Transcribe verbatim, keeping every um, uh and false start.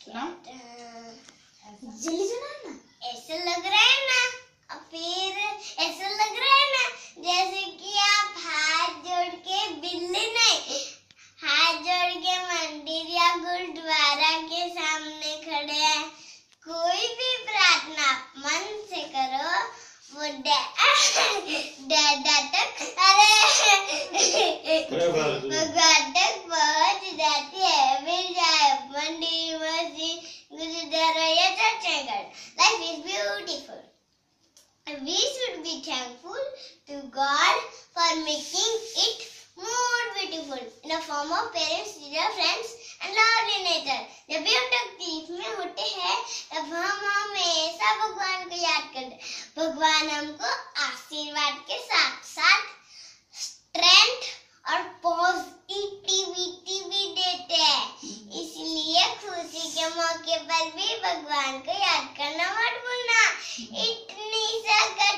जल्दी सुना ना। ऐसा लग रहा है ना, और फिर ऐसा लग रहा है ना जैसे कि आप हाथ जोड़ के बिल्ली नहीं, हाथ जोड़ के मंदिर या गुरुद्वारा के सामने खड़े हैं। कोई भी प्रार्थना मन से करो, वो दादा तक अरे भगवान तक पहुंच जाती है। फिर चाहे मंदिर, मस्जिद, गुरुद्वारा या चर्चगढ़, life is beautiful. We should be thankful to God for making it more beautiful in the form of parents, teachers, friends and lovely nature. जब भी हम तकलीफ में होते हैं तब हम हमेशा भगवान को याद करते हैं। भगवान हमको आशीर्वाद के साथ साथ स्ट्रेंथ और पॉजिटिविटी भी देते हैं। इसलिए खुशी के मौके पर भी भगवान को याद करना मत भूलना। इतनी सा